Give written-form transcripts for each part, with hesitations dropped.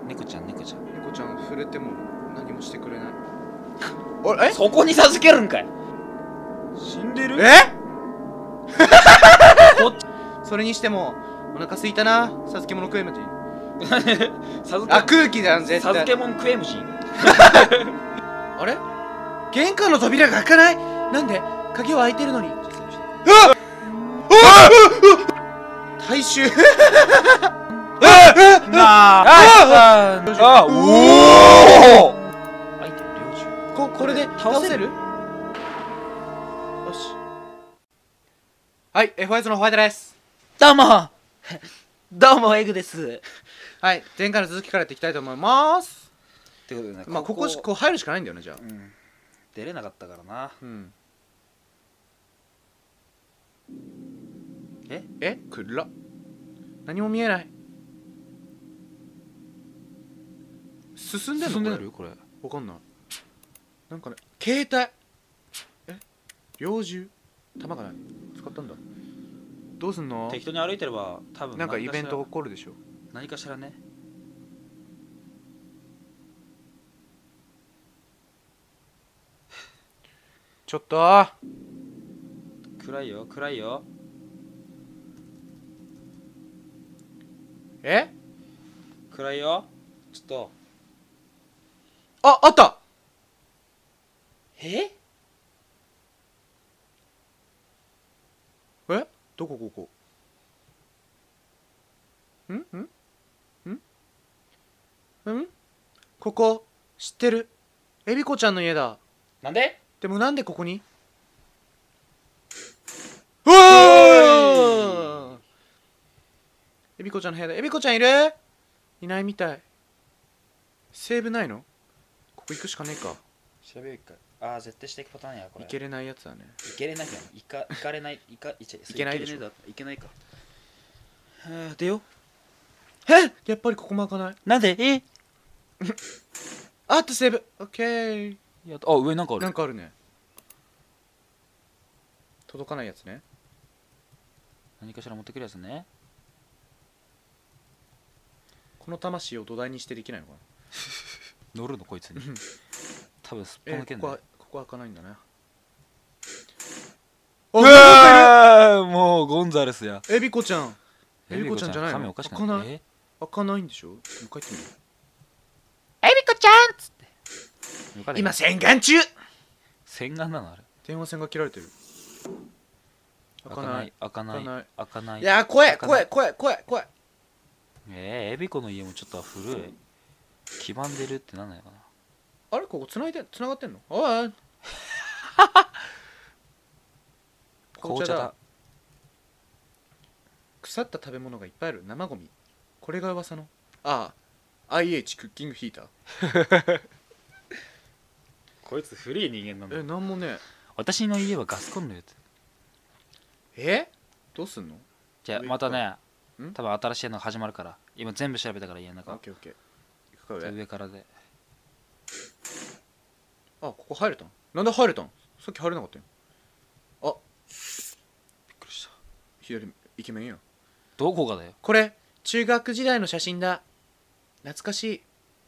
猫ちゃん猫ちゃん触れても何もしてくれない。え、 そこに授けるんかい。死んでる。 それにしてもお腹すいたな。授け物食えむし。 あ、 空気だよ絶対。 授け物食えむし。 あれ、玄関の扉が開かない。なんで鍵は開いてるのに。大衆。これで倒せる。よし。はい、FOS のホワイトです。 どうもどうもエグです。 はい、前回の続きからやっていきたいと思います。 ってことでね、 まあここ入るしかないんだよね。じゃあ、 出れなかったからな。 暗っ。何も見えない。進んでるこれ。わかんない。なんかね、携帯。猟銃。弾がない。使ったんだ。どうすんの。 適当に歩いてれば多分なんかイベント起こるでしょ。 何かしらね。 ちょっと暗いよ暗いよ。暗いよ。ちょっとあった。どこここ。ここ知ってる。エビコちゃんの家だ。 なんで。 でもなんでここに。うわエビコちゃんの部屋だ。エビコちゃんいる。いないみたい。セーブないの。ここ行くしかねえか。 調べるか。ああ、絶対していくパターンやこれ。 いけれないやつだね。 いけれないじゃん。いかれない。いけないでしょ。 いけないか。出よ。 やっぱりここも開かない。 なんで。 あったセーブ。オッケー。 あ、上なんかある。 なんかあるね。届かないやつね。 何かしら持ってくるやつね。 この魂を土台にしてできないのかな。 乗るのこいつに。多分すっぽ抜けんの。 ここ開かないんだね。 もうゴンザレスや。 エビコちゃん。エビコちゃんじゃないの。開かない。開かないんでしょ。もう一回言ってみる。エビコちゃんっつって。今洗顔中。 洗顔なのあれ。 電話線が切られてる。 開かない開かない開かない。 いや怖い。 エビコの家もちょっと古い。黄ばんでるってなんないかな。 あれここつながってんの。おい紅茶だ。 腐った食べ物がいっぱいある。生ゴミ。これが噂の。IH クッキングヒーター。 こいつ古い人間なんだ。 なんもね。 私の家はガスコンロやつ。 どうすんの。 じゃあまたね、多分新しいのが始まるから。今全部調べたから家の中。 オッケーオッケー。行くか上からで。 ここ入れたん。なんで入れたん。さっき入れなかったよ。びっくりした。左イケメンやん。 どこがだよ。 これ中学時代の写真だ。懐かしい。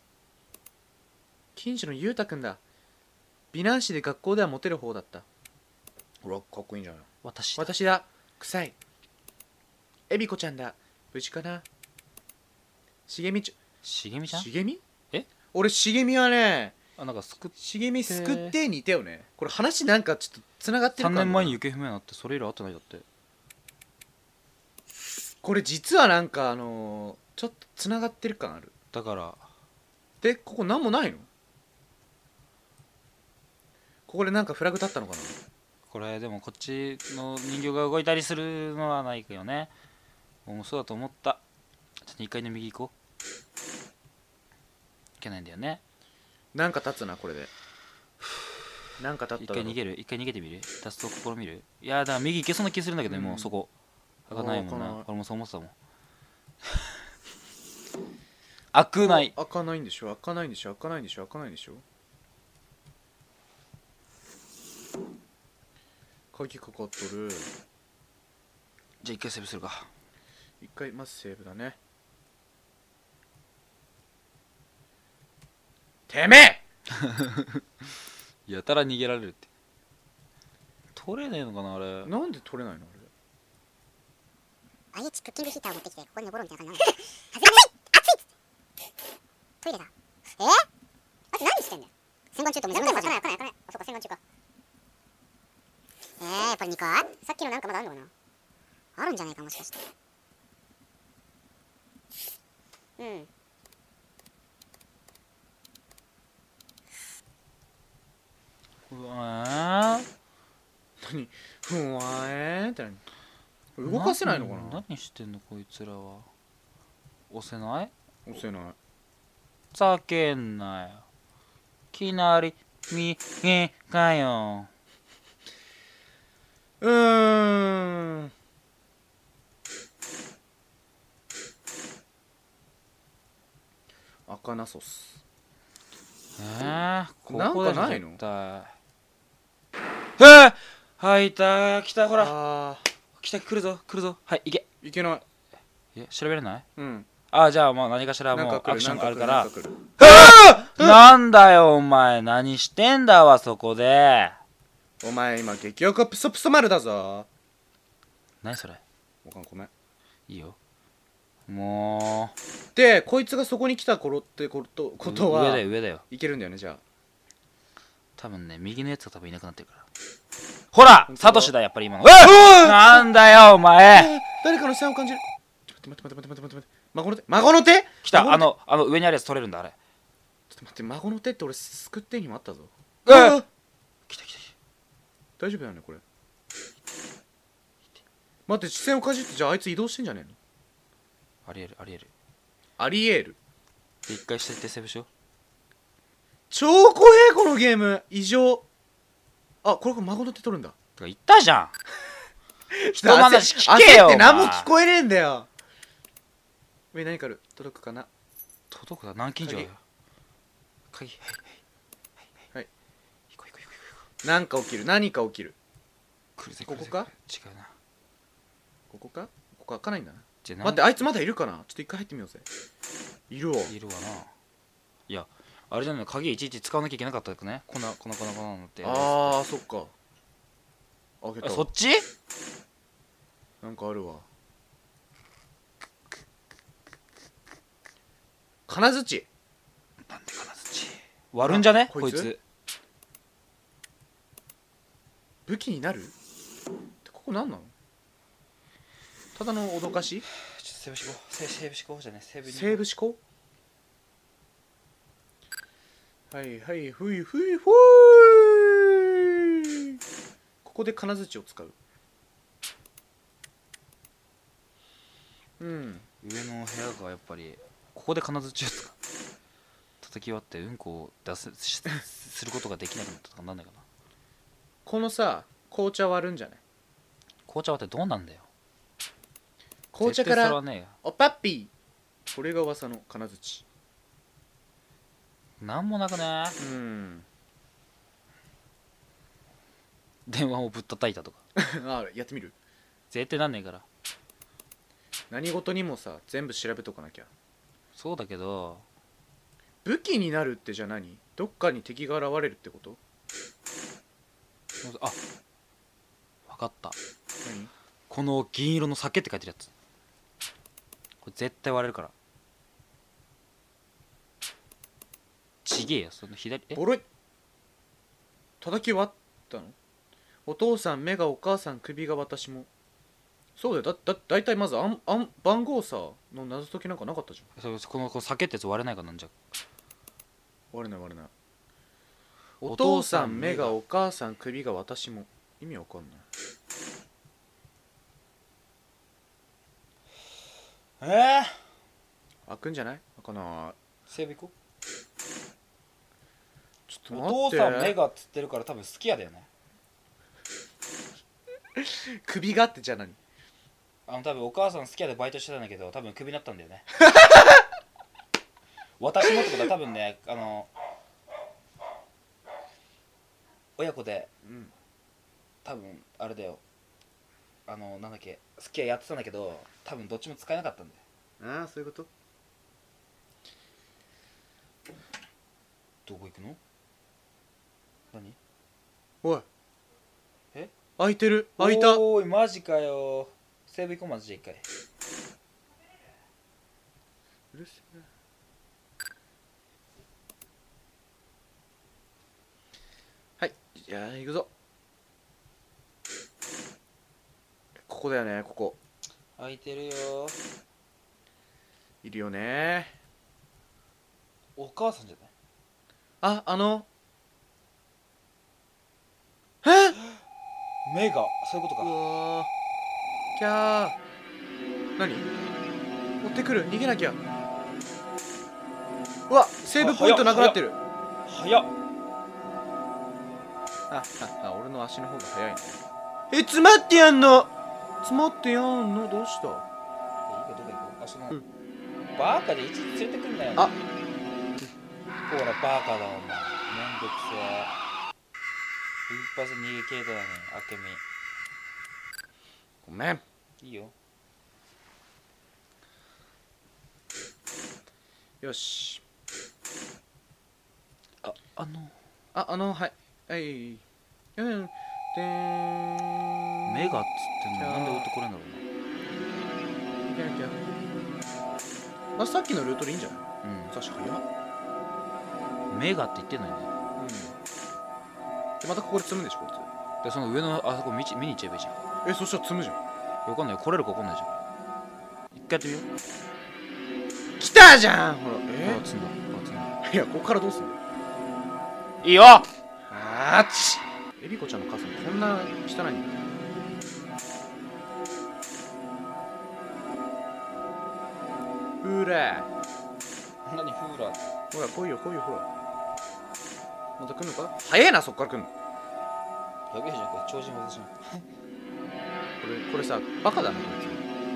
近所のゆうたくんだ。美男子で学校ではモテる方だった。ほらかっこいいんじゃない。私だ。臭い。エビコちゃんだ。無事かな。茂みちゃん。茂み。俺茂みはね、 なんか茂みすくって似てよね。これ話なんかちょっとつながってるかな。 3年前に行方不明になってそれ以来会ってないだって。 これ実はなんかちょっとつながってる感ある。 だからでここなんもないの。ここでなんかフラグ立ったのかな。 これでもこっちの人形が動いたりするのはないかよね。もうそうだと思った。ちょっと2階の右行こう。いけないんだよね。 なんか立つなこれで。なんか立った。 一回逃げてみる。脱走試みる。いやだから右行けそうな気するんだけどね。もうそこ開かないもんな。俺もそう思ってたもん。開かない。 開かないんでしょ。鍵かかっとる。 じゃあ一回セーブするか。 一回まずセーブだね。 てめえやたら逃げられるって。取れねえのかなあれ。 なんで取れないのあれ。 IH クッキングヒーターを持ってきてここに登ろうみたいな感じなんだ。外れない熱いっつってトイレだ。あと何してんだよ。洗顔中とも自分で来ない。あ、そっか洗顔中か。やっぱり2回さっきのなんかまだあるのかな。あるんじゃないかもしかして。うん。 うわー何ふわーって何動かせないのかな。 何してんのこいつらは。押せない。 押せない。 叫んなよ。きなり右かよ。 赤ナソス。 ここでないの。 絶対。はい、来た、ほら。来た、来るぞ。はい、行け。 いけない。 調べれない。 うん。 じゃあもう何かしらもうアクションがあるから。なんだよお前、何してんだわそこで。 お前今激おこプソプソ丸だぞ。 何それ。 ごめん。 いいよ。もうでこいつがそこに来た頃ってことは上だよ。 いけるんだよね。じゃあ多分ね、右のやつが多分いなくなってるから。ほらサトシだ、やっぱり今の。なんだよお前。 誰かの視線を感じる。待って孫の手来た。上にあるやつ取れるんだあれ。 ちょっと待って、孫の手って俺救ってにもあったぞ。 来た。 大丈夫だよねこれ。待って、視線をかじって、じゃああいつ移動してんじゃねえの。 ありえる。 ありえる。 で一回下行ってセーブしよう。 超怖えこのゲーム。異常。これ孫の手取るんだ。 とか言ったじゃん。人の話聞けよ。 焦って何も聞こえねえんだよ。上何かある。届くかな。 届くだ。南京錠だよ。鍵。 はい。 行こう。 何か起きる。何か起きる。 ここか。違うな。 ここか。ここ開かないんだな。 待って、あいつまだいるかな。ちょっと一回入ってみようぜ。いるわな。 いや、あれじゃないの、鍵いちいち使わなきゃいけなかったかね。こんなのって。 そっか。開けた。 そっち。 なんかあるわ。金槌。 なんで金槌割るんじゃねこいつ。 武器になる。ここ何なの。ただの脅かし。 セーブ思考じゃね。セーブ思考。はいふいここで金槌を使う。 上の部屋がやっぱりここで金槌を使う。叩き割ってうんこをすることができなくなったとかなんないかな。 このさ、紅茶割るんじゃない。 紅茶割ってどうなんだよ。 紅茶からね、 おパッピー。これが噂の金槌。 なんもなくね。電話をぶったたいたとか。 やってみる。 絶対なんねえから。 何事にもさ、全部調べとかなきゃ。 そうだけど、 武器になるってじゃ何。どっかに敵が現れるってこと。 分かった。 何。 この銀色の酒って書いてるやつ、これ絶対割れるから。ちげえよ、その左。 ボロい。叩き割ったの。お父さん目が、お母さん首が、私も。そうだよ。だいたいまず番号さの謎解きなんかなかったじゃん。 この酒ってやつ割れないかなんじゃ。 割れない。お父さん目が、お母さん首が、私も。意味わかんない。開くんじゃない。開かない。 セーブ行こう。 ちょっと待って。 お父さん目がっつってるから多分好きやだよね。 首がってじゃあ何。 多分お母さん好きやでバイトしてたんだけど、多分クビになったんだよね。私もってことは多分ね、親子で、多分あれだよ、なんだっけ、好きややってたんだけど、多分どっちも使えなかったんだよ。 そういうこと。 どこ行くの？何？ おいえ？ 開いてる。開いた。 おーいマジかよ。セーブ行こうマジで一回。 うるせえ。はい、じゃあ行くぞ。ここだよね、ここ。 開いてるよ。 いるよね。 お母さんじゃない？ あ、 目がそういうことうか。 わー。キャー。何？追ってくる。逃げなきゃ。うわ、セーブポイントなくなってる。 早っ。 俺の足の方が早いね。詰まってやんの。詰まってやんの。どうした？ いいかどこ行こう。あ、その、 うんバーカで一日連れてくんなよ。 あ、 ほらバーカだお前。めんどくせえ。一発逃げ切れたのに、あけごめん。 み。いいよ。 よし。 はい。 はい。はい。でーん。 目がっつってんのなんで置いてこれんだろう行けなきゃ。まあ、さっきのルートでいいんじゃない？ な。 確か早っ。 目がって言ってんのにね。 で、またここで積むんでしょ、こいで、その上のあそこ見に行っちゃえばいいじゃん。 つ。そしたら積むじゃん。 わかんない。来れるかわかんないじゃん。一回やってみよう。 来たじゃんほら。 ほら積んだ。ほら積んだ。 いや、ここからどうすんの？ いいよ。 あっち。エビコちゃんの傘こんな汚いんだ。ほら。 何フーラーって。 ほら、来いよ、ほら。また来んのか？早えな、そっから来んの。 やべえじゃん、これ超人技じゃん。 これさ、バカだな、こい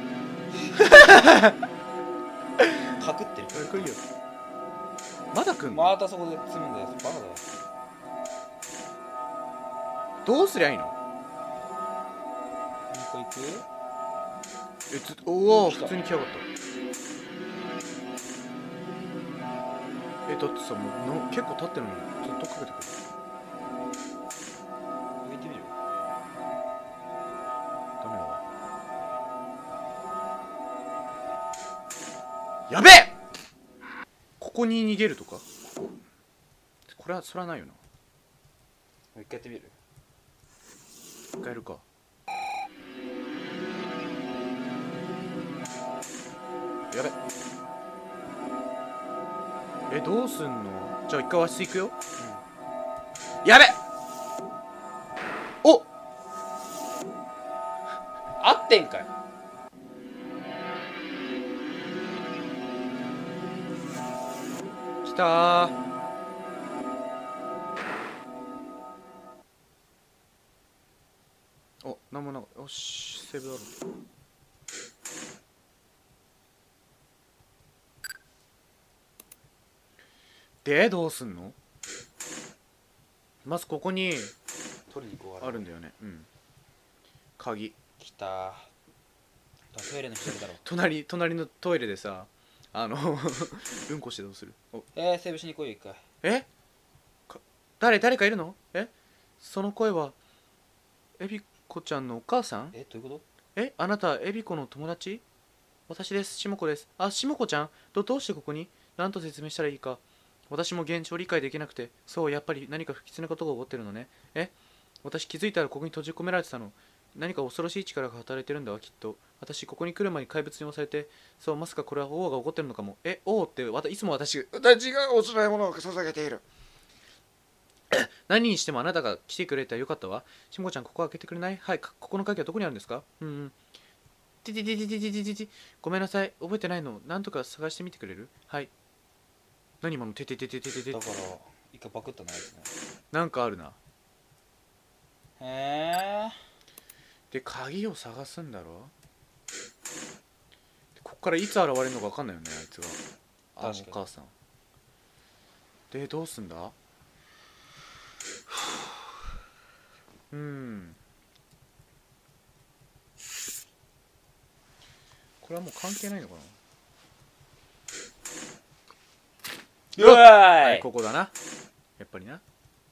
かくってる。 つ。来いよ。まだ来んの？ またそこで積むんだよ。バカだよ。 どうすりゃいいの？ もう一回行く？ おお、 来た普通に来やがった。だってさ、もう結構経ってるのにずっとかけてくる。 上行ってみる？ ダメだわ。やべえ！ここに逃げるとか？これはそらないよな。 もう一回やってみる？ 一回やるか。やべどうすんの？じゃあ一回和室行くよ。やべお！ 合ってんかい。 来たー。お、なんもなかった。よし、セーブだろ。で、どうすんの？まずここに取りに行こう。 あるんだよね。鍵。 来た。トイレの左だろ。 隣のトイレでさ、うんこしてどうする？ セーブしに来いよ一回。 誰かいるの？その声はエビコちゃんのお母さん？ どういうこと？ あなたエビコの友達？私です。しもこです。しもこちゃん、どうしてここに？何と説明したらいいか。私も現状理解できなくて。そう、やっぱり何か不吉なことが起こってるのね。私気づいたらここに閉じ込められてたの。何か恐ろしい力が働いてるんだわ、きっと。私ここに来る前に怪物に押されて、そう、まさかこれは王が起こってるのかも。王っていつも私がお供え物を捧げている。何にしてもあなたが来てくれてよかったわ。しもこちゃん、ここ開けてくれない？はい、ここの鍵はどこにあるんですか？ごめんなさい、覚えてないの。なんとか探してみてくれる？はい。何今のだから一回パクったのやつね。 なんかあるな。 へえ。 で、鍵を探すんだろ？こっからいつ現れるのか分かんないよね、あいつが。お母さん。で、どうすんだ？これはもう関係ないのかな？ うわーい、 ここだな。 やっぱりな。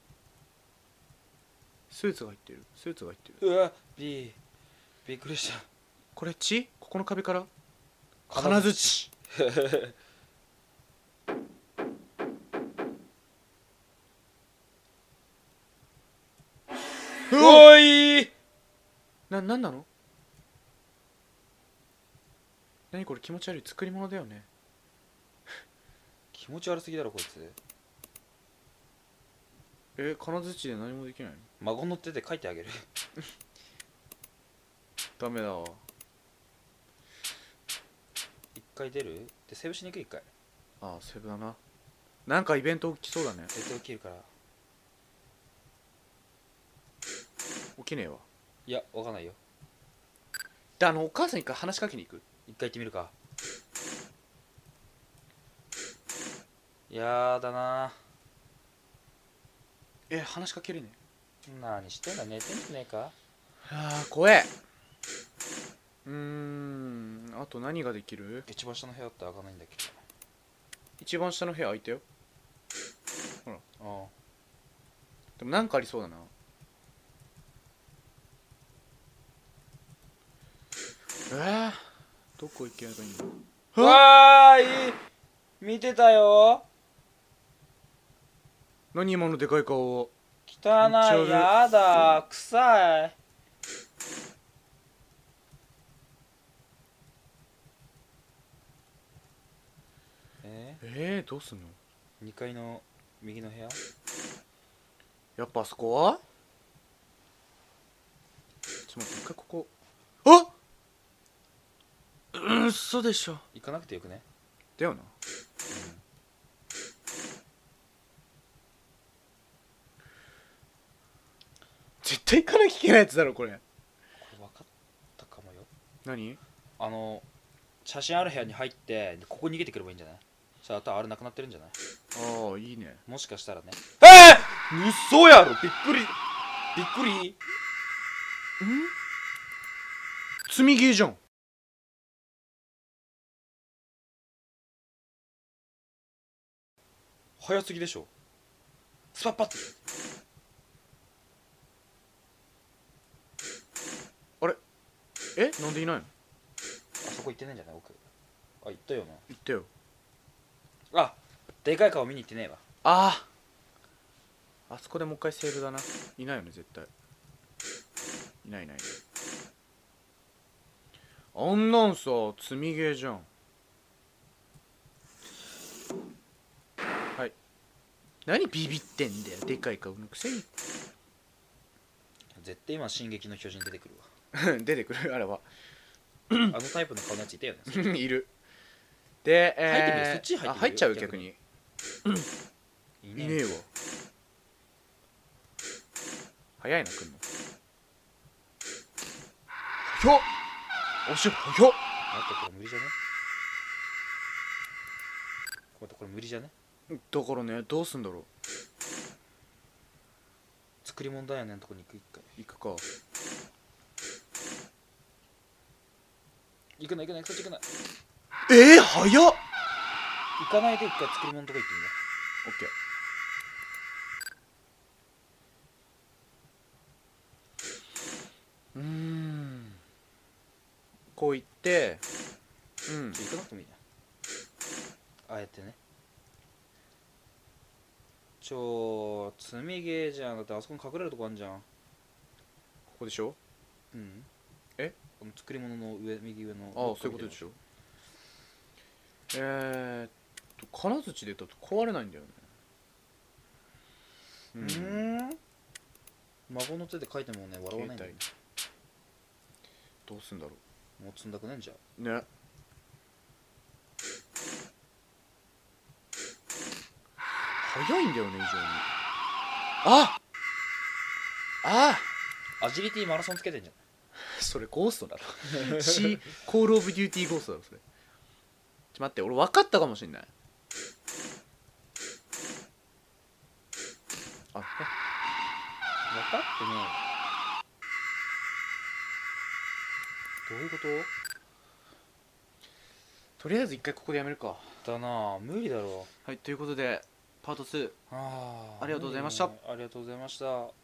スーツが入ってる。 うわびっくりした。 これ血？ここの壁から金槌。 おいなんなの？何これ、気持ち悪い作り物だよね。 気持ち悪すぎだろこいつ。 金槌で何もできないの？ 孫の手で書いてあげる。 ダメだわ。 一回出るでセーブしに行く。一回ああ、セーブだな。なんかイベント起きそうだね。 絶対起きるから。 起きねえわ。 いやわかんないよ。 で、お母さんに一回話しかけに行く。 一回行ってみるか。やだな。 話しかけれね何してんだ、寝てんじゃねえか。 怖え。あと何ができる？ 一番下の部屋って開かないんだけど。 一番下の部屋開いたよ。ほら。 ああでもなんかありそうだな。どこ行けばいいんだ。 わーい、見てたよ。 何今のでかい顔。 汚い、やだ、臭い。 どうすんの ？2階の右の部屋？ やっぱあそこは？ちょっと待って、一回ここ。嘘でしょ。 行かなくてよくね？ だよな。絶対行かなきゃいけないやつだろこれ。 これ分かったかもよ。 何？ 写真ある部屋に入ってここ逃げてくればいいんじゃない？さあ、あとあれなくなってるんじゃない？ ああ、いいね。 もしかしたらね。嘘やろ。びっくり。 積みゲーじゃん。 早すぎでしょ。スパッパって。 あれ？なんでいないの？ あそこ行ってねえんじゃない？奥。あ、行ったよな。 行ったよ。 あ、でかい顔見に行ってねえわ。 あそこでもう一回セーブだな。いないよね絶対。いない。あんなんさ積みゲーじゃん。はい。何ビビってんだよ、でかい顔のくせに。 絶対今進撃の巨人出てくるわ。 出てくるあれは。 あのタイプの顔のやついたよね。 いる。で、 入ってみる？そっち入ってみる？ 入っちゃう逆に。 いねえわ。早いな来んの。早っ。おし早っ。 待って、これ無理じゃね？これ無理じゃね？ だからね、どうすんだろう。 作り物だよねんとこに行く。一回行くか。 行くな、そっち行くな。 早っ。 行かないで一回作り物のとこ行ってみよオッケー。こう行って、 行かなくてもいいな。あえてね。積みゲーじゃん。だってあそこに隠れるとこあんじゃん。 ここでしょ？ この作り物の右上の。 そういうことでしょ。金槌でだと壊れないんだよね。 孫の手で書いてもね、笑わないんだよね。 どうすんだろもう積んだくねんじゃん。 ね。早いんだよね、異常に。 アジリティマラソンつけてんじゃん。 それゴーストだろ。コールオブデューティーゴーストだろそれ。待って、俺分かったかもしんない。 分かってねえ。どういうこと？ とりあえず一回ここでやめるか。 だなぁ、無理だろ。 はい、ということでパート2。 あありがとうございました。 ありがとうございました。